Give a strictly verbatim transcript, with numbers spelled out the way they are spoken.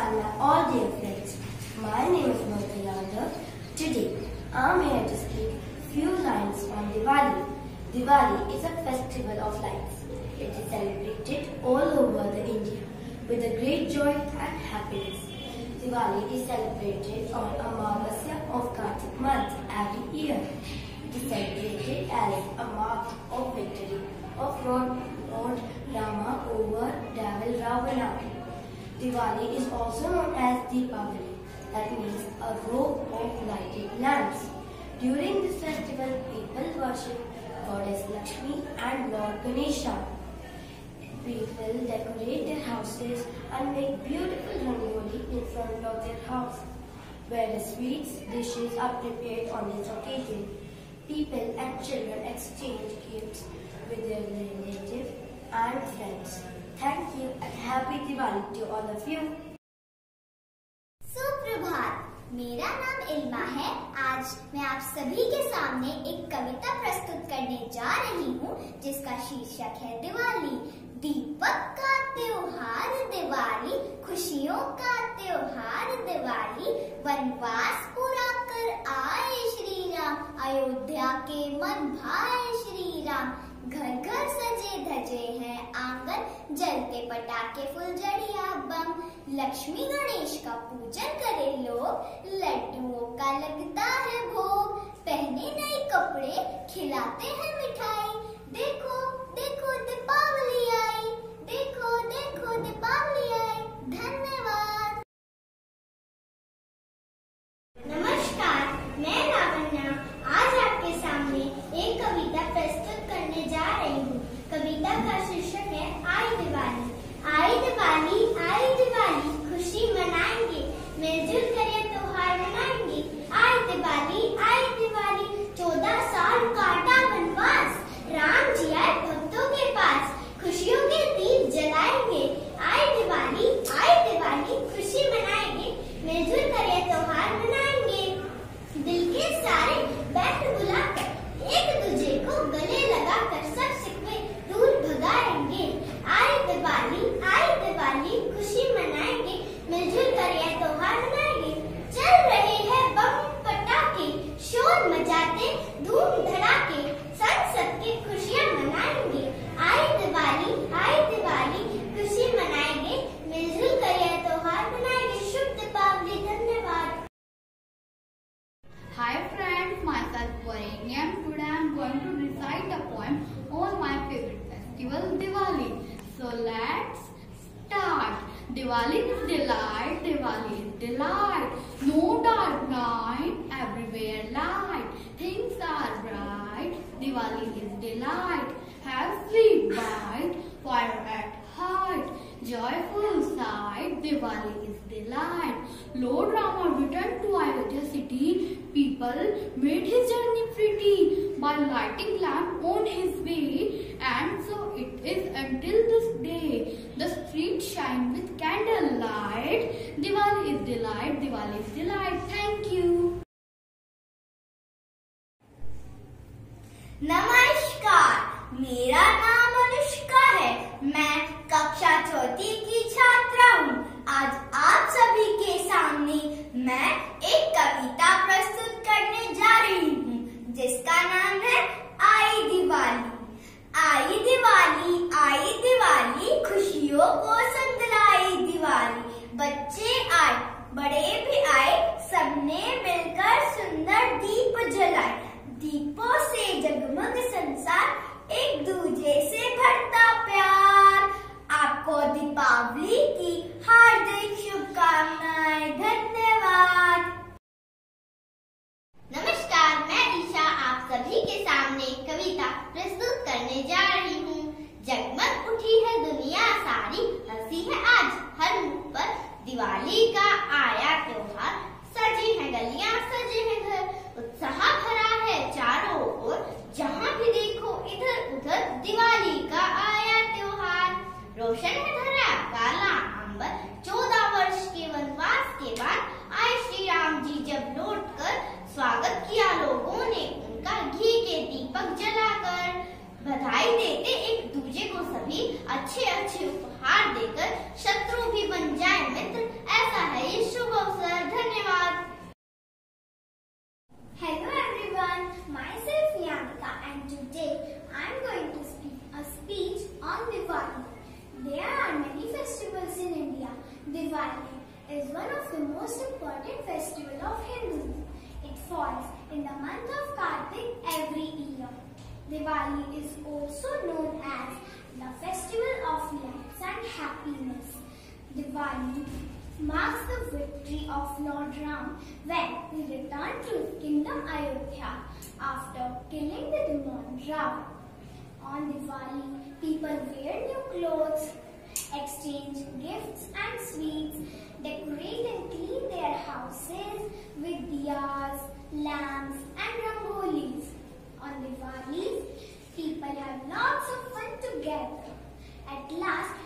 Namaskar, my all dear friends. My name is Bhavya Yadav. Today, I am here to speak few lines on Diwali. Diwali is a festival of lights. It is celebrated all over the India with a great joy and happiness. Diwali is celebrated on Amavasya of Kartik month every year. It is celebrated as a mark of victory of Lord, Lord Rama over devil Ravana. Diwali is also known as Deepavali, that means a row of lighted lamps. During this festival, people worship Goddess Lakshmi and Lord Ganesha. People decorate their houses and make beautiful rangoli in front of their house, where the sweets dishes are prepared on this occasion. People and children exchange gifts with their relatives and friends. Thank you and happy Diwali to all of you. सुप्रभात, मेरा नाम इल्मा है। आज मैं आप सभी के सामने एक कविता प्रस्तुत करने जा रही हूँ, जिसका शीर्षक है दिवाली। दीपक का त्योहार दिवाली, खुशियों का त्योहार दिवाली। वनवास पूरा कर आए श्री राम, अयोध्या के मन भाए श्री राम। घर घर सजे धजे हैं आंगन, जलते पटाखे फुलझड़िया बम। लक्ष्मी गणेश का पूजन करे लोग, लड्डुओं का लगता है भोग। पहने नए कपड़े, खिलाते हैं मिठाई। देखो देखो दीपावली आई, देखो देखो दीपावली आई। धन्यवाद। नमस्कार, मैं लावण्या आज आपके सामने एक कविता प्रस्तुत करने जा रही हूँ। कविता का शीर्षक है आई दिवाली। आई दिवाली आई दिवाली, खुशी मनाएंगे, मिलजुल कर ये त्योहार मनाएंगे। आई दिवाली आई दिवाली, चौदह साल काटा वनवास, राम जी आए भक्तों के पास, खुशियों के दीप जलाएंगे। आई दिवाली आई दिवाली, खुशी मनाएंगे, मिलजुल कर ये त्योहार मनाएंगे। दिल के सारे बैठ बुलाकर, एक दूजे को गले लगाकर, सब शिकवे दूर भगाएंगे। आई दिवाली आई दिवाली, खुशी मनाएंगे, मिलजुल कर यह त्योहार मनाएंगे। चल रहे हैं बम पटाखे, शोर मचाते धूम धड़ाके, सब सबकी खुशियां मनाएंगे। आई दिवाली आई दिवाली, खुशी मनाएंगे, मिलजुल कर यह त्योहार मनाएंगे। शुभ दीपावली। धन्यवाद। Hi friends, myself Varenya, and today I am going to recite a poem on my favorite festival, Diwali. So let's start. Diwali is delight, Diwali is delight. No dark night, everywhere light. Things are bright, Diwali is delight. Have sweet bite, fire at heart. Joyful sight, Diwali is delight. Lord Rama returned to Ayodhya city. People made his journey pretty by lighting lamp on his way, and so it is until this day. The streets shine with candlelight. Diwali is delight, Diwali is delight. Thank you. नमस्कार, मेरा नाम अनुष्का है। मैं कक्षा चौथी की छात्रा हूँ। आज आप सभी के सामने मैं एक कविता प्रस्तुत करने जा रही हूँ, जिसका नाम है आई दिवाली। आई दिवाली आई दिवाली, खुशियों को संग लाई दिवाली। बच्चे आए, बड़े भी आए, सबने मिलकर सुंदर दीप जलाए। दीपों से जगमग संसार, एक दूजे से भरता प्यार। आपको दीपावली की हार्दिक शुभकामनाएं। धन्यवाद। नमस्कार, मैं ईशा आप सभी के सामने कविता प्रस्तुत करने जा रही हूँ। जगमग उठी है दुनिया सारी, हंसी है आज हर मुख पर, दिवाली का आया त्योहार। सजी है गलियां, सजे हैं घर, उत्साह भरा है चारों ओर। जहाँ भी देखो इधर उधर, दिवाली का आया त्योहार। रोशन है धरा काला अंबर, चौदह वर्ष के वनवास के बाद आए श्री राम जी जब लौट कर। स्वागत किया लोगों ने उनका घी के दीपक जलाकर। बधाई देते एक दूजे को सभी, अच्छे अच्छे उपहार देकर। शत्रु भी बन जाए मित्र, ऐसा is one of the most important festivals of Hindus. It falls in the month of Kartik every year. Diwali is also known as the festival of lights and happiness. Diwali marks the victory of Lord Ram when he returned to his kingdom Ayodhya after killing the demon Ravan. On Diwali, people wear new clothes, exchange gifts and sweets, decorate and clean their houses with diyas, lamps and rangolis. On Diwali, people have lots of fun together. At last,